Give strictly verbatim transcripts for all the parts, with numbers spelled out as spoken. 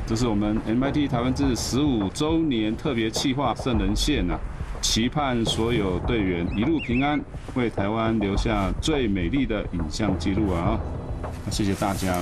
这是我们 M I T 台湾志十五周年特别企划圣人线啊，期盼所有队员一路平安，为台湾留下最美丽的影像记录啊！谢谢大家。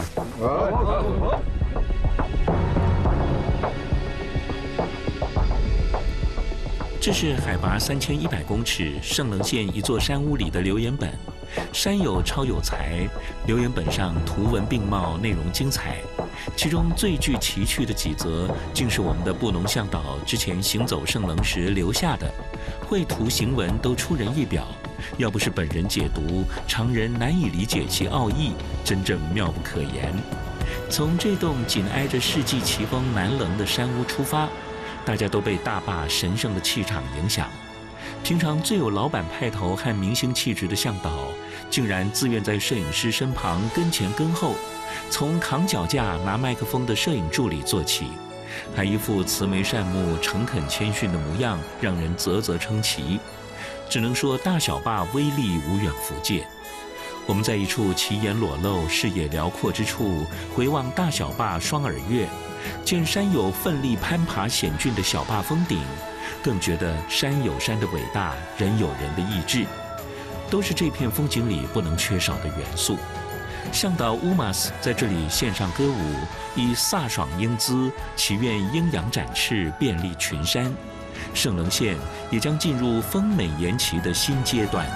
这是海拔三千一百公尺圣棱线一座山屋里的留言本，山友超有才，留言本上图文并茂，内容精彩。其中最具奇趣的几则，竟是我们的布农向导之前行走圣棱时留下的，绘图行文都出人意表。要不是本人解读，常人难以理解其奥义，真正妙不可言。从这栋紧挨着世纪奇峰南棱的山屋出发，大家都被大坝神圣的气场影响。平常最有老板派头和明星气质的向导，竟然自愿在摄影师身旁跟前跟后，从扛脚架拿麦克风的摄影助理做起，还一副慈眉善目、诚恳谦逊的模样，让人啧啧称奇。只能说大小坝威力无远弗届。我们在一处奇岩裸露、视野辽阔之处，回望大小坝双耳月，见山友奋力攀爬险峻的小坝峰顶，更觉得山有山的伟大，人有人的意志，都是这片风景里不能缺少的元素。向导乌马斯在这里献上歌舞，以飒爽英姿，祈愿鹰扬展翅，遍历群山。圣棱线也将进入丰美延期的新阶段。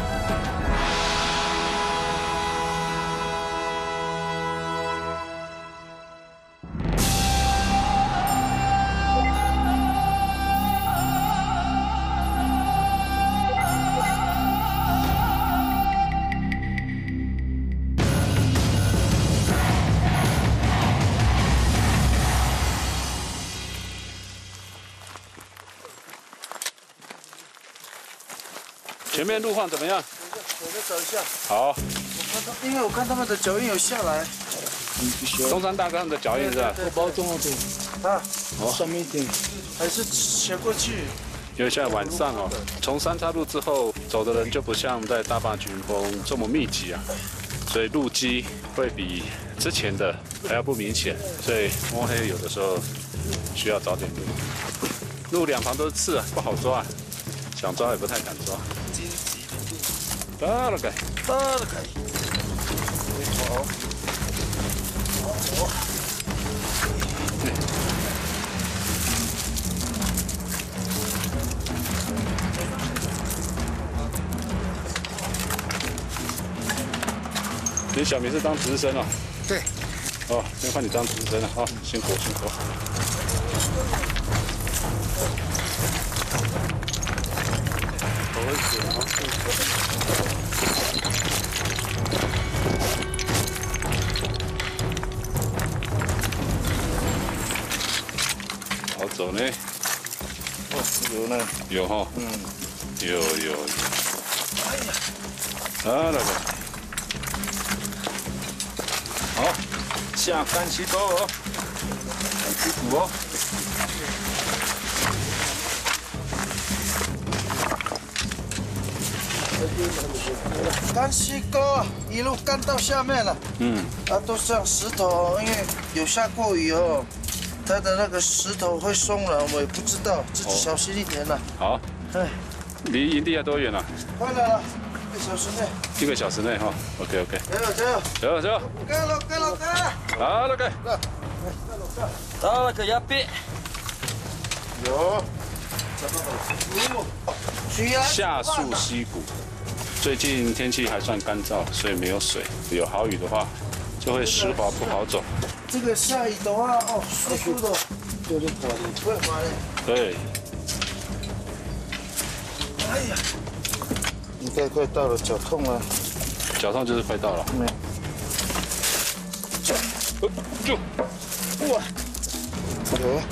前面路况怎么样？ 我再找一下。 好。 我看到，因为我看他们的脚印有下来。 中山大哥的脚印是吧？ 我包中了点。啊。哦。上面一点。还是斜过去。 因为现在晚上哦，从三岔路之后走的人就不像在大坝群峰这么密集啊，所以路基会比之前的还要不明显，所以摸黑有的时候需要找点路。路两旁都是刺啊，不好抓，想抓也不太敢抓。到了该， 到了该。好。好。 你小明是当值日生哦？ 对。 哦，先换你当值日生了，好，辛苦辛苦。好危险啊！好走呢。 哦，有呢。 有哈。嗯。有有有。哎呀。啊，那个。好，下干起沟哦，干起土哦。 干溪沟一路干到下面了。嗯。啊，都是这样石头，因为有下过雨哦，它的那个石头会松软，我也不知道，自己小心一点了。 好。哎，离营地要多远了？ 快来了。一个小时内， 一个小时内哈 ，OK OK， 加油加油， 加油加油， 加油加油加油， 好了该， 到了个崖壁， 有， 下树溪谷，最近天气还算干燥，所以没有水，有好雨的话就会湿滑不好走。 这个下雨的话，哦，湿湿的，就是滑的，会滑的。 对。 哎呀。应该快到了，脚痛了。 脚痛就是快到了。 没。 就， 哇，有。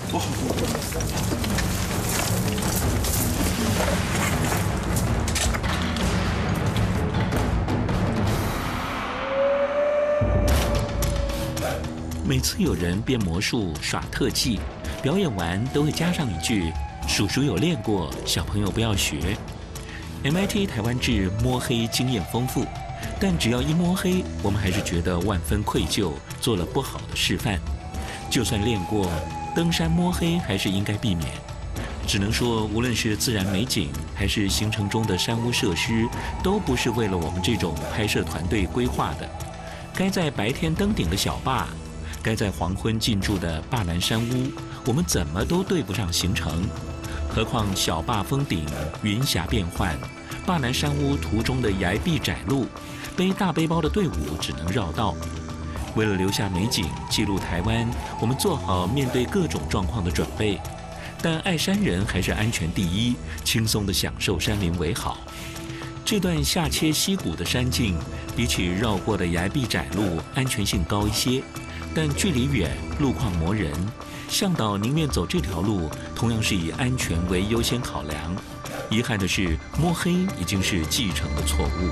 每次有人变魔术、耍特技，表演完都会加上一句：“叔叔有练过，小朋友不要学。” M I T 台湾志摸黑经验丰富，但只要一摸黑，我们还是觉得万分愧疚，做了不好的示范。 就算练过，登山摸黑还是应该避免。只能说，无论是自然美景，还是行程中的山屋设施，都不是为了我们这种拍摄团队规划的。该在白天登顶的小坝，该在黄昏进驻的坝南山屋，我们怎么都对不上行程。何况小坝峰顶云霞变幻，坝南山屋途中的崖壁窄路，背大背包的队伍只能绕道。为了留下美景，记录台湾，我们做好面对各种状况的准备。但爱山人还是安全第一，轻松地享受山林为好。这段下切溪谷的山径，比起绕过的崖壁窄路，安全性高一些，但距离远，路况磨人。向导宁愿走这条路，同样是以安全为优先考量。遗憾的是，摸黑已经是继承的错误。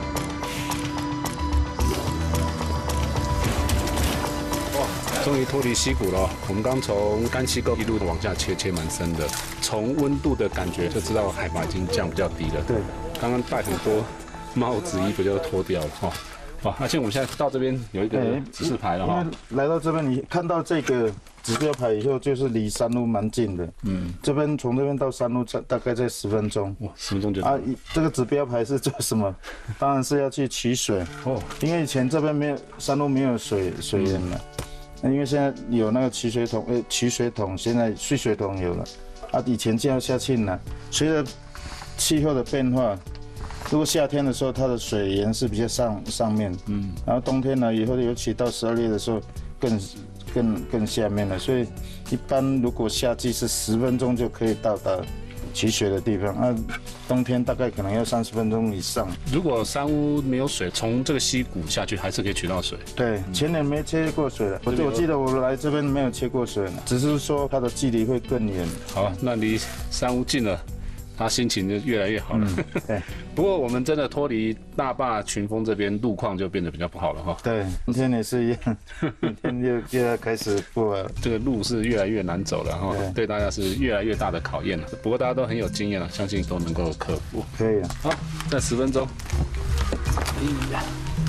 终于脱离溪谷了。我们刚从干溪沟一路往下切，切蛮深的。从温度的感觉就知道海拔已经降比较低了。 对， 刚刚戴很多帽子、衣服就脱掉了哈。哇，而且我们现在到这边有一个指示牌了哈。 来到这边，你看到这个指标牌以后，就是离山路蛮近的。嗯，这边从这边到山路大大概在十分钟。 哇，十分钟就啊！这个指标牌是做什么？当然是要去取水哦，因为以前这边没有山路没有水水源了。那因为现在有那个取水桶，呃，取水桶现在蓄水桶有了，啊，以前就要下去拿。随着气候的变化，如果夏天的时候它的水源是比较上上面，嗯，然后冬天呢以后，尤其到十二月的时候更更更下面了，所以一般如果夏季是十分钟就可以到达取水的地方，啊，冬天大概可能要三十分钟以上。 如果山屋没有水，从这个溪谷下去还是可以取到水。 对，前年没切过水了，我我记得我来这边没有切过水了，只是说它的距离会更远。 好，那离山屋近了，他心情就越来越好了。嗯、 对， 不过我们真的脱离大坝群峰这边，路况就变得比较不好了哈。 对，明天也是一样，明天又又要开始过了。 这个路是越来越难走了哈，对大家是越来越大的考验了。不过大家都很有经验了，相信都能够克服。 可以了， 好，再十分钟。哎呀。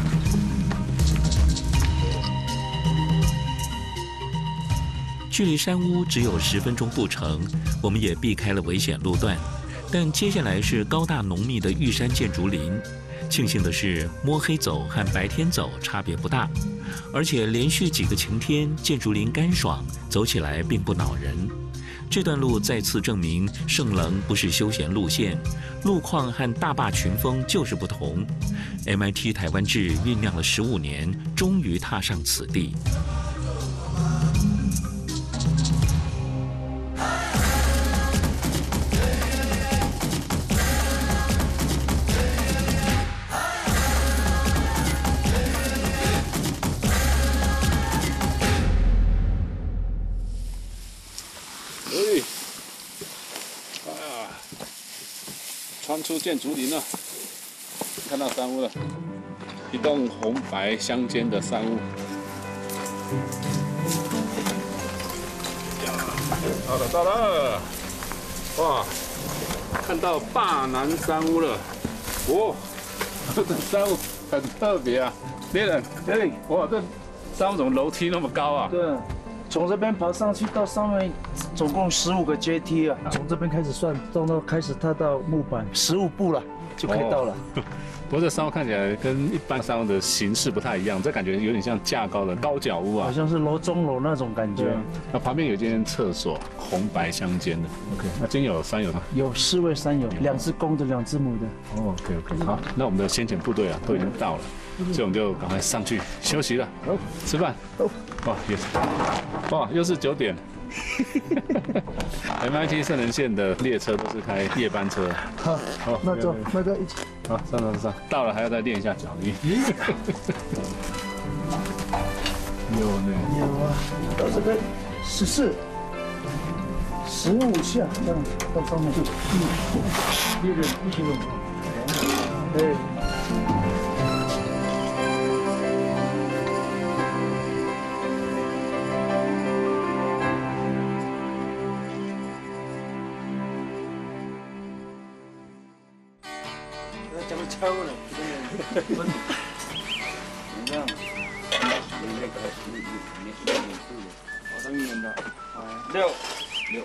距离山屋只有十分钟步程，我们也避开了危险路段，但接下来是高大浓密的玉山箭竹林。庆幸的是，摸黑走和白天走差别不大，而且连续几个晴天，箭竹林干爽，走起来并不恼人。这段路再次证明，圣棱不是休闲路线，路况和大坝群峰就是不同。M I T 台湾志酝酿了十五年，终于踏上此地。 穿出箭竹林了，看到山屋了，一栋红白相间的山屋。到了到了，哇，看到坝南山屋了，哇，这山屋很特别啊，猎人，哎，哇，这山屋怎么楼梯那么高啊？ 对。从这边爬上去到上面，总共十五个阶梯啊！从这边开始算，到到开始踏到木板，十五步了就可以到了。 哦、不过这山屋看起来跟一般山屋的形式不太一样，这感觉有点像架高的高脚屋啊， 好像是楼中楼那种感觉。 那旁边有间厕所，红白相间的。OK， 那今天有山友吗？ 有四位山友，两只公的，两只母的。 哦 ，OK OK， 好，那我们的先遣部队啊都已经到了，所以我们就赶快上去休息了，吃饭。哇，也是，哇，又是九点。M I T 圣棱线的列车都是开夜班车。 好，好，那走，那个一起。 好，上上上，到了还要再练一下脚力。有呢。 有啊，到这边十四、十五下，这样到上面就一、一人一起弄。对。怎么抽了？你看，你那个你你你你你六六。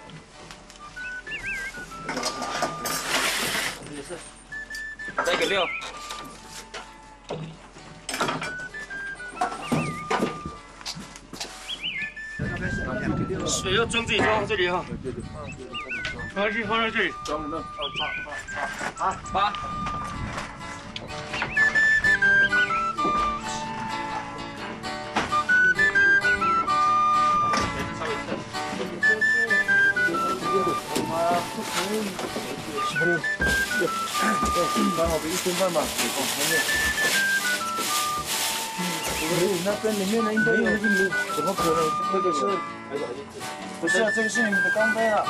再一个六。水要装自己装这里哈。放上去，放上去。装了没有？啊，八。 刚好的一千块嘛，后面。嗯，那边里面的应该有，怎么可能？这个是，不是啊，这个是你们的钢杯啊。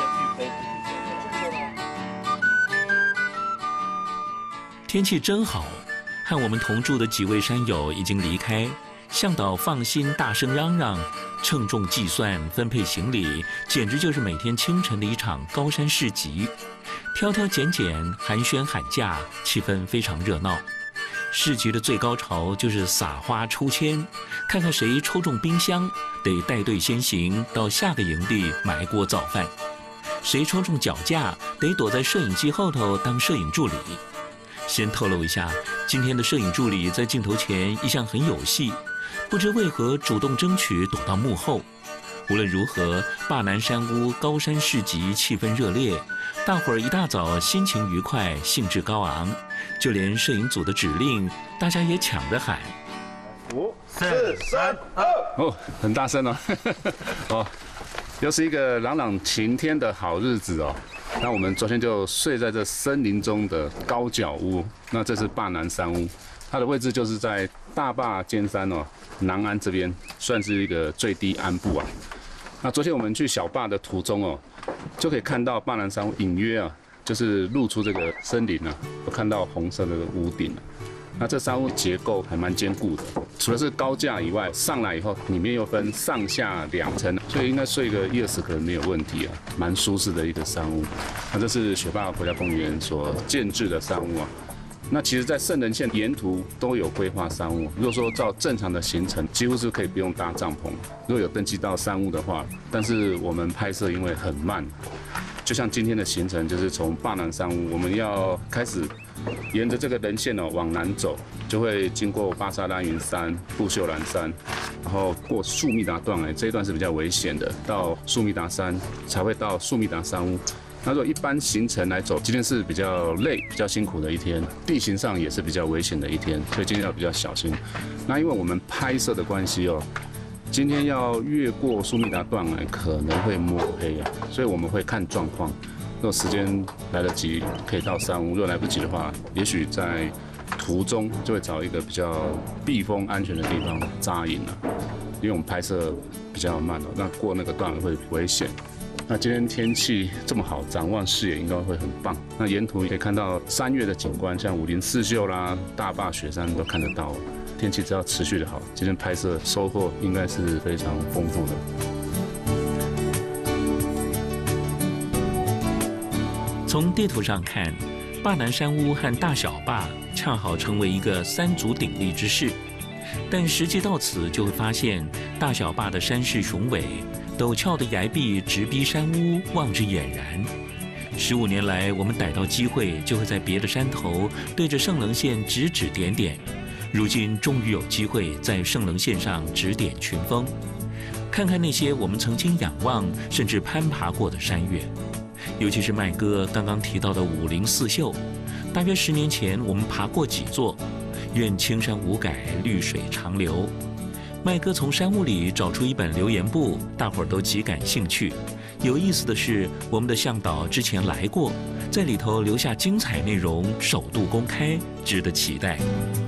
天气真好，和我们同住的几位山友已经离开。向导放心，大声嚷嚷，称重计算、分配行李，简直就是每天清晨的一场高山市集。挑挑拣拣，寒暄喊价，气氛非常热闹。市集的最高潮就是撒花抽签，看看谁抽中冰箱，得带队先行到下个营地买锅造饭；谁抽中脚架，得躲在摄影机后头当摄影助理。先透露一下，今天的摄影助理在镜头前一向很有戏，不知为何主动争取躲到幕后。无论如何，坝南山屋高山市集气氛热烈，大伙儿一大早心情愉快，兴致高昂，就连摄影组的指令，大家也抢着喊： 五、四、三、二。 哦，很大声哦！哦，又是一个朗朗晴天的好日子哦。那我们昨天就睡在这森林中的高脚屋，那这是坝南山屋，它的位置就是在大坝尖山哦，南安这边算是一个最低安部啊。那昨天我们去小坝的途中哦，就可以看到坝南山屋隐约啊，就是露出这个森林啊，有看到红色的屋顶啊。那这山屋结构还蛮坚固的，除了是高架以外，上来以后里面又分上下两层，所以应该睡个一二十个人没有问题啊，蛮舒适的一个山屋。那这是雪霸国家公园所建制的山屋啊。那其实，在圣人线沿途都有规划山屋。如果说照正常的行程，几乎是可以不用搭帐篷。如果有登记到山屋的话，但是我们拍摄因为很慢，就像今天的行程，就是从坝南山屋，我们要开始沿着这个人线哦往南走，就会经过巴沙拉云山、布秀兰山，然后过苏密达段，哎，这一段是比较危险的，到苏密达山才会到苏密达山屋。那如果一般行程来走，今天是比较累、比较辛苦的一天，地形上也是比较危险的一天，所以今天要比较小心。那因为我们拍摄的关系哦，今天要越过苏密达段来可能会摸黑啊，所以我们会看状况。如果时间来得及，可以到山屋；如果来不及的话，也许在途中就会找一个比较避风、安全的地方扎营了。因为我们拍摄比较慢哦，那过那个段会危险。那今天天气这么好，展望视野应该会很棒。那沿途可以看到山岳的景观，像武林四秀啦、大坝雪山都看得到。天气只要持续的好，今天拍摄收获应该是非常丰富的。 从地图上看，坝南山屋和大小坝恰好成为一个三足鼎立之势，但实际到此就会发现，大小坝的山势雄伟。陡峭的崖壁直逼山屋，望之俨然。十五年来，我们逮到机会，就会在别的山头对着圣棱线指指点点。如今终于有机会在圣棱线上指点群峰，看看那些我们曾经仰望甚至攀爬过的山岳。尤其是麦哥刚刚提到的武陵四秀，大约十年前我们爬过几座，愿青山无改，绿水长流。麦哥从山屋里找出一本留言簿，大伙儿都极感兴趣。有意思的是，我们的向导之前来过，在里头留下精彩内容，首度公开，值得期待。